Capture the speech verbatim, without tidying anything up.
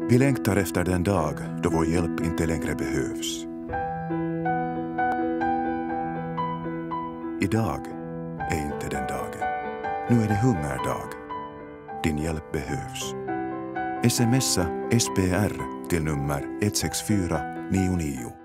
Vi längtar efter den dag då vår hjälp inte längre behövs. Idag är inte den dagen. Nu är det hungerdag. Din hjälp behövs. Smsa S P R till nummer ett sex fyra nio nio.